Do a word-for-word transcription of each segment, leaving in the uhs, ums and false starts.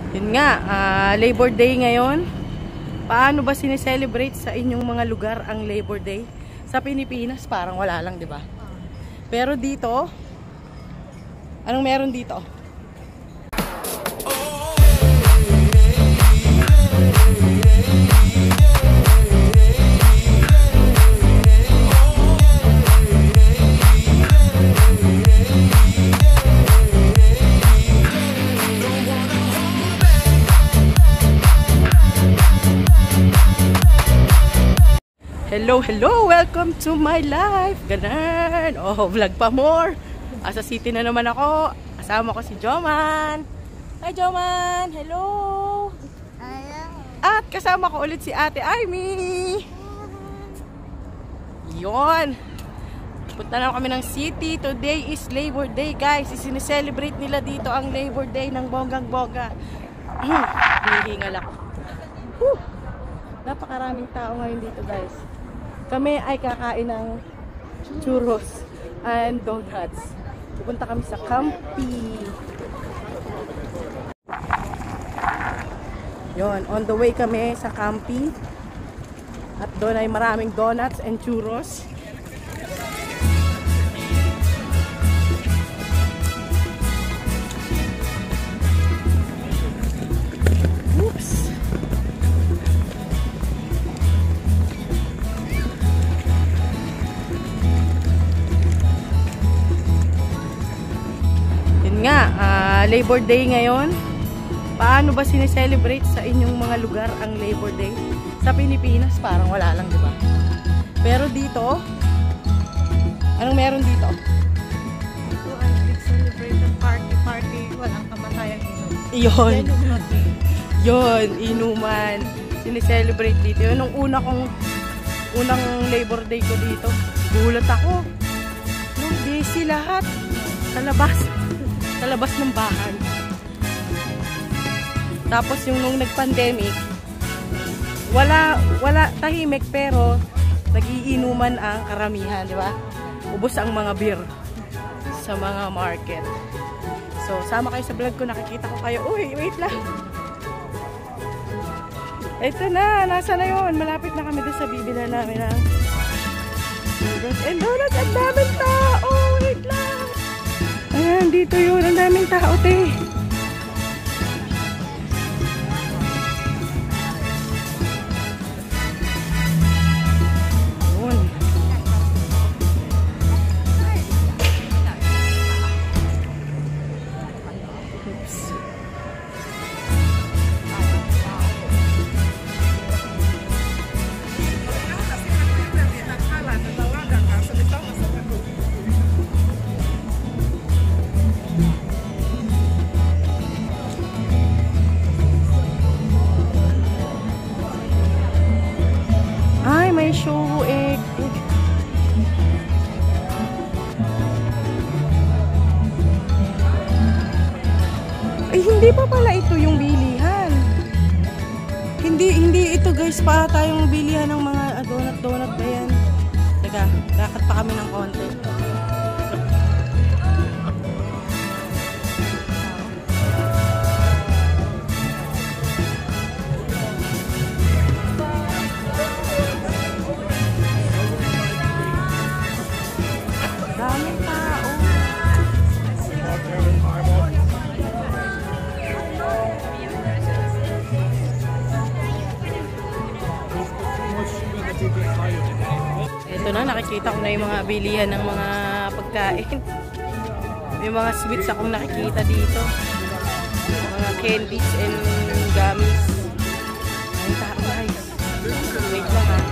Yun nga, uh, Labor Day ngayon. Paano ba sineselebrate sa inyong mga lugar ang Labor Day? Sa Pilipinas, parang wala lang, di ba? Pero dito, anong meron dito? Hello, hello! Welcome to my life! Ganon! Oh, vlog pa more! Asa city na naman ako. Kasama ko si Joman. Hi, Joman! Hello! Hello! At kasama ko ulit si Ate Amy. Yon! Punta na kami ng city. Today is Labor Day, guys. Isineselebrate nila dito ang Labor Day ng bonggang-bongga. Hihingal ako. Whew. Napakaraming tao ngayon dito, guys. Kami ay kakain ng churros and donuts. Pupunta kami sa Kamppi. Yon, on the way kami sa Kamppi. At doon ay maraming donuts and churros. Oops. Nga, uh, Labor Day ngayon. Paano ba sineselebrate sa inyong mga lugar ang Labor Day? Sa Pilipinas, parang wala lang, di ba? Pero dito, anong meron dito? Ito ay big celebration party, party, walang kamatayang inom. Iyon. Yun, inuman. Sineselebrate dito. Yun, nung una kong, unang Labor Day ko dito, gulat ako. Nung busy lahat. Sa labas. Sa labas ng bahay. Tapos yung nung nag-pandemic, wala, wala, tahimik pero nagiinuman ang karamihan, di ba? Ubos ang mga beer sa mga market. So, sama kayo sa vlog ko, nakikita ko kayo. Uy, wait lang. Ito na, nasa na yun. Malapit na kami doon sa bibila namin ng donuts and donuts. Ang daming tao. Wait lang. Ayan, dito yun. Ang daming tao, te. Yun. Oops. May show egg. Ay, hindi pa pala ito yung bilihan. Hindi, hindi ito guys pa tayong bilihan ng mga donut-donut na yan. Teka, kakat pa kami ng konti. Ito na, nakikita ko na yung mga bilihan ng mga pagkain. May mga sweets akong nakikita dito. Mga candies and gummies. Ay, tao guys. Wait lang ha.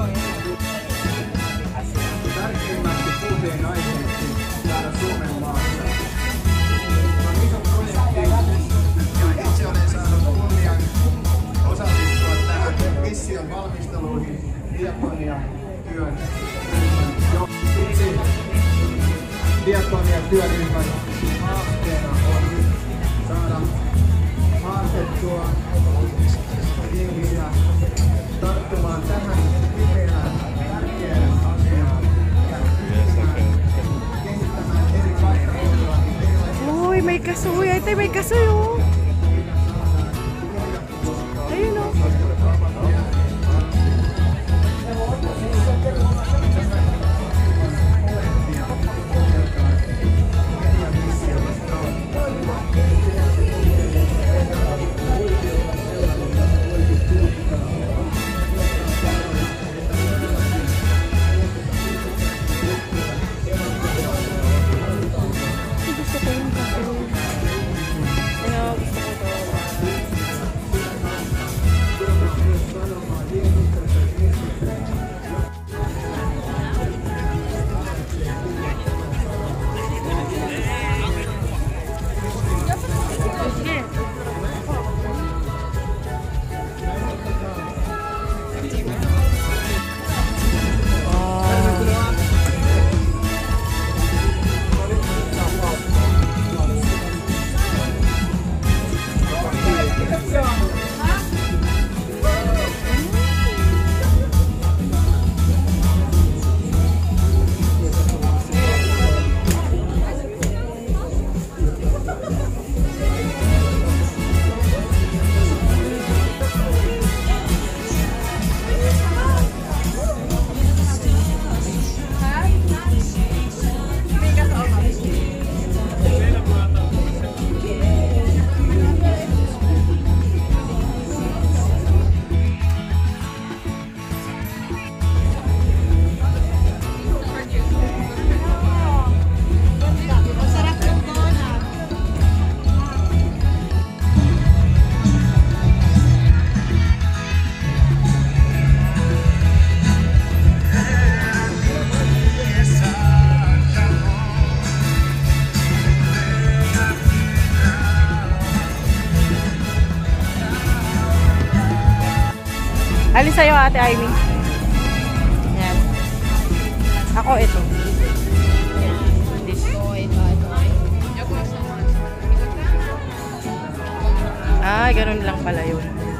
Mission valmisteluihin diakonia työn diakonia työryhmän haasteena on saada haastettua ihmisiä tarttumaan tähän kipeään tärkeään asiaan ja kehittämään eri paikkakunnilla. Uy, may kasuy. Ito may kasuy oh. Alin sa'yo, Ate Amy? Yan. Ako, ito. This. Ah, ganun lang pala yun.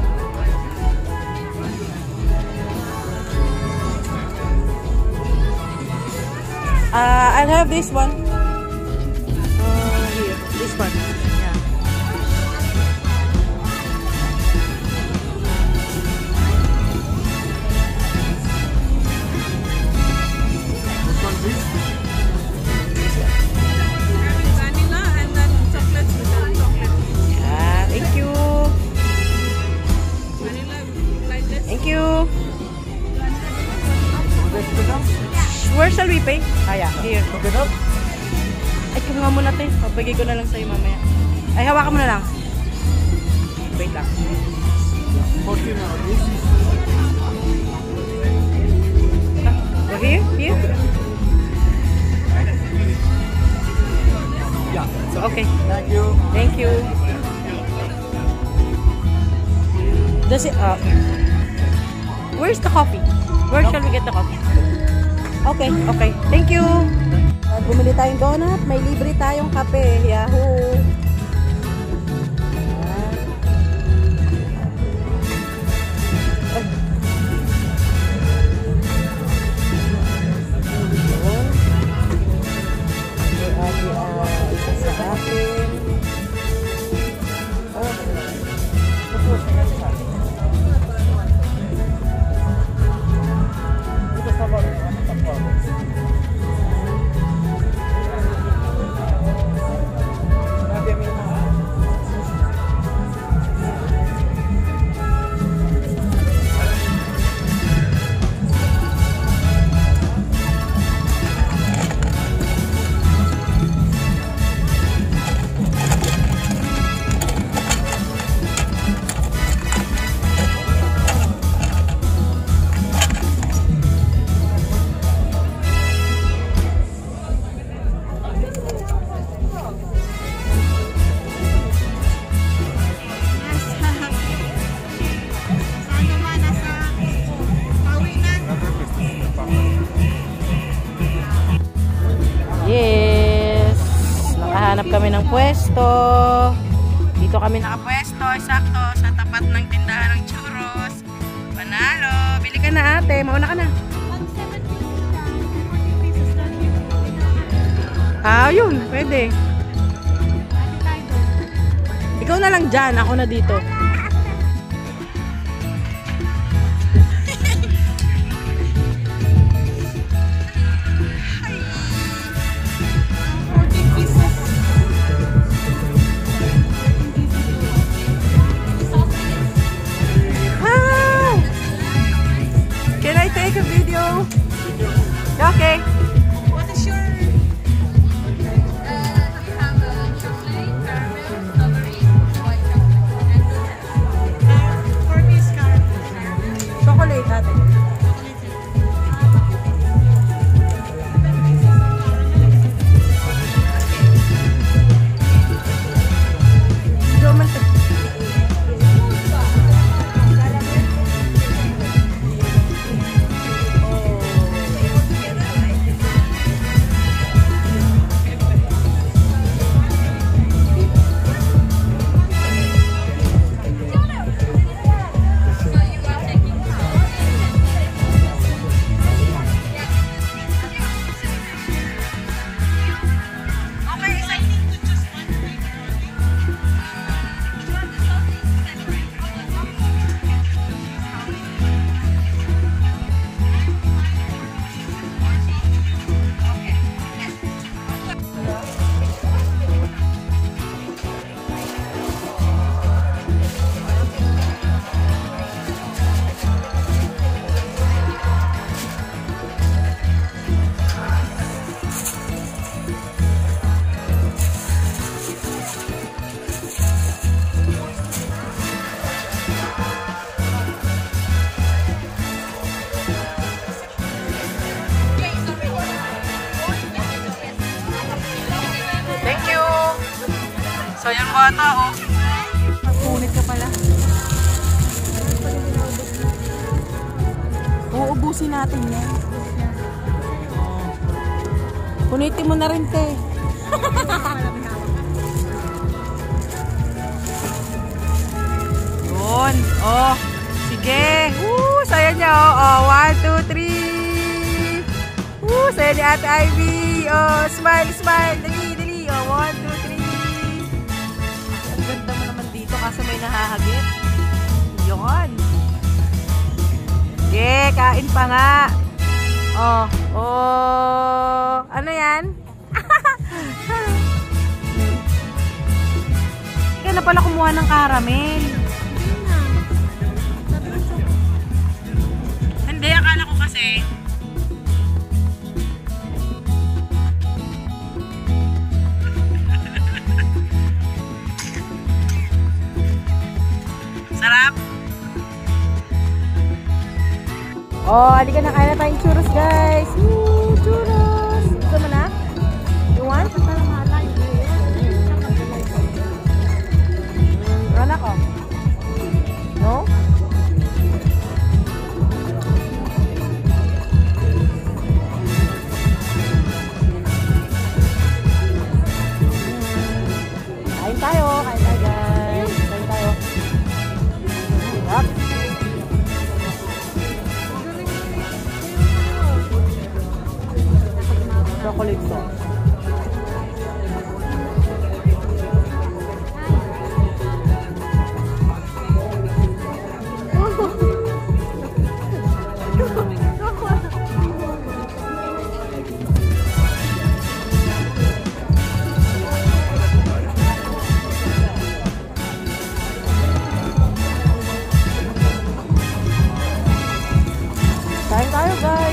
Uh, I'll have this one. Uh, here, this one. Yeah. This one, please. Vanilla and then chocolates with the chocolate. Yeah, thank you. Vanilla like this. Thank you. Let's pick up. Where shall we pay? Ah, yeah, here. Pick up. Ay, kung nga muna, te. Pabigay ko na lang sa'yo mamaya. Ay, hawakan mo na lang. Wait lang. fourteen now, please. Ah, oh, here? Here? Yeah. So, okay. Thank you. Thank you. Does it, uh, where's the coffee? Where shall we get the coffee? Okay, okay. Thank you. At bumili tayong donut. May libre tayong kape. Yahoo! Ay. Yun. May ate, uh, isa sa akin. Oh. Ito sa bawang. Yes! Nakahanap kami ng pwesto. Dito kami nakapwesto. Sakto sa tapat ng tindahan ng churros. Panalo! Bili ka na, ate. Mauna ka na. Ah, yun. Pwede. Ikaw na lang dyan. Ako na dito. Take a video. Okay. What is your? Uh, we have a chocolate, caramel, strawberry, white chocolate, and Nutella. Uh, for me, is caramel. Chocolate, ate. So, yung bata, oh. Magpunit ka pala. ayusin natin yan. Oh. Punitin mo na rin, te. Yun. Oh. Sige. Woo! Saya niya, oh. Oh, one, two, three. Woo! Saya ni Ate Ivy. Oh, smile, smile. Dali, dali. Oh, one, two, three. Ang ganda mo naman dito kasi may nahahagit. Yun. Sige, kain pa nga. Oh, oh. Ano yan? Kaya na pala kumuha ng caramel. Hindi, akala ko kasi. Sarap. Oh, halika na, kaya na tayong churros, guys. Woo, churros. Gusto mo na? You want? Run ako. No? Kain tayo. Kain tayo, guys. Kain tayo. Up. Chocolate sauce. Kain tayo, guys.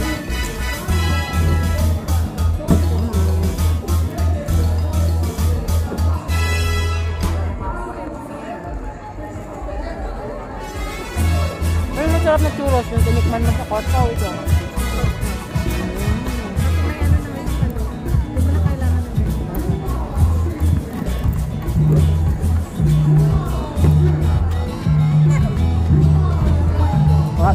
Pero masarap na churros yung tinikman mo sa Costco ito. What?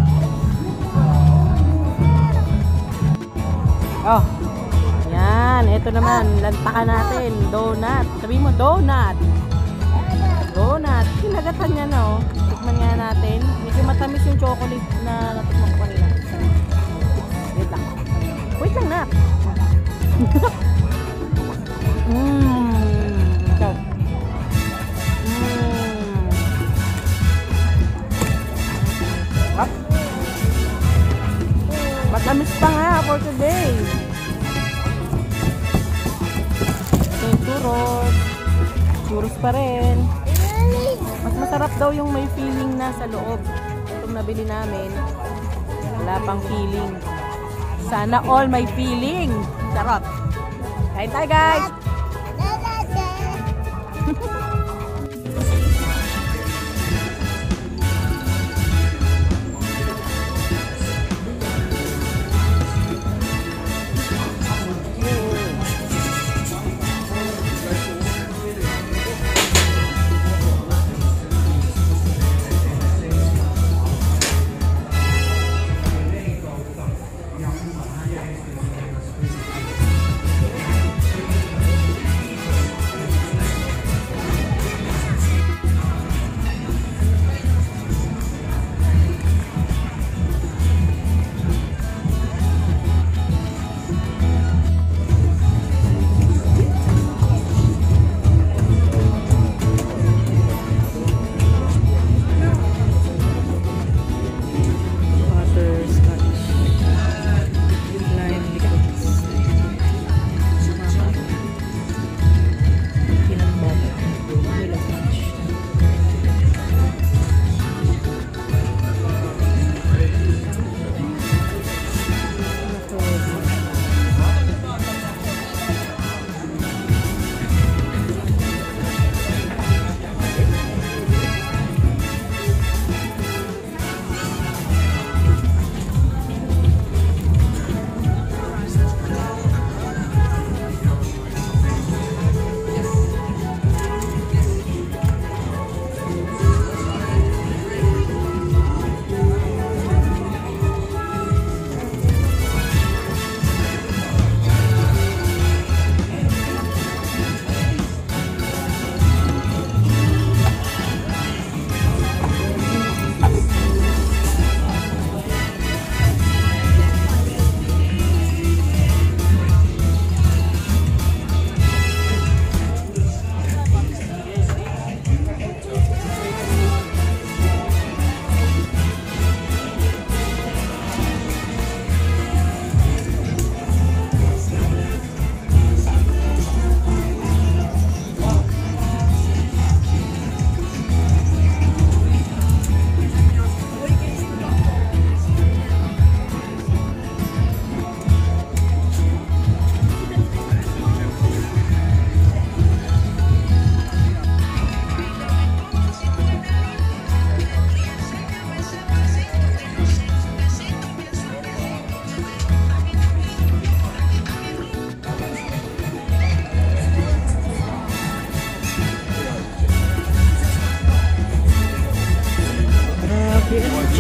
Oh. Yan, ito naman, lantakan natin, donut. Sabihin mo, donut. Donut. Kinagatan niya na, oh. Tikman nga natin. Medyo matamis yung chocolate na natikman ko kanina. Wait lang. Wait lang na. Mmm. Ito. Mmm. Up. Matamis pa nga for today. Ito yung churros. Churros pa rin. Mas masarap daw yung may feeling na sa loob. Itong nabili namin, wala pang feeling. Sana all may feeling. Sarap. Kain tayo, guys!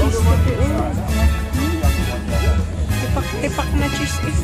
cheese. Totoo. Tipak-tipak na cheese eh.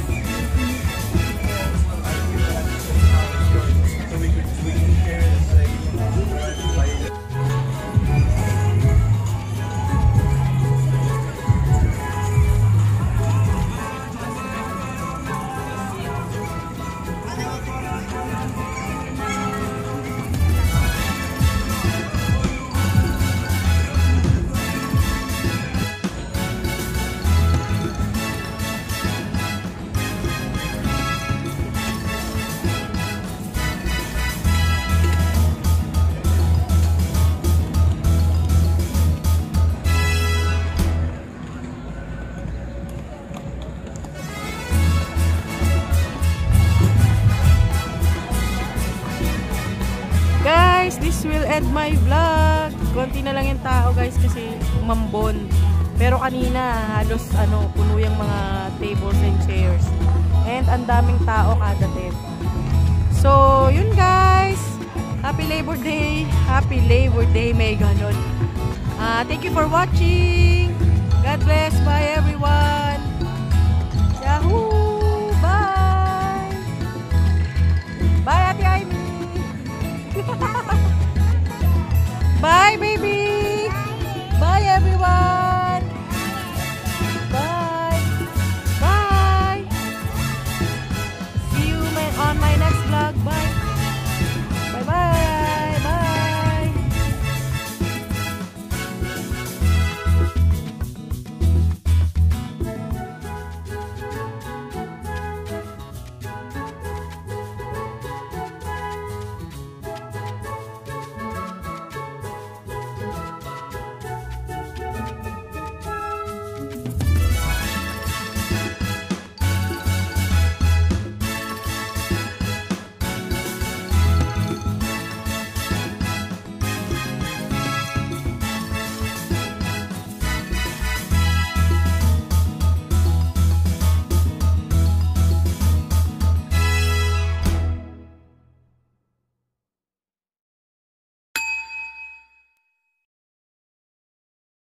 Guys, this will end my vlog. Konti na lang yung tao guys kasi umambon. Pero kanina halos ano, puno yung mga tables and chairs. And ang daming tao kada tent. So, yun guys. Happy Labor Day. Happy Labor Day. May ganon. Uh, thank you for watching. God bless. Bye everyone. Yahoo! Bye! Bye Ate Amy! Bye, baby!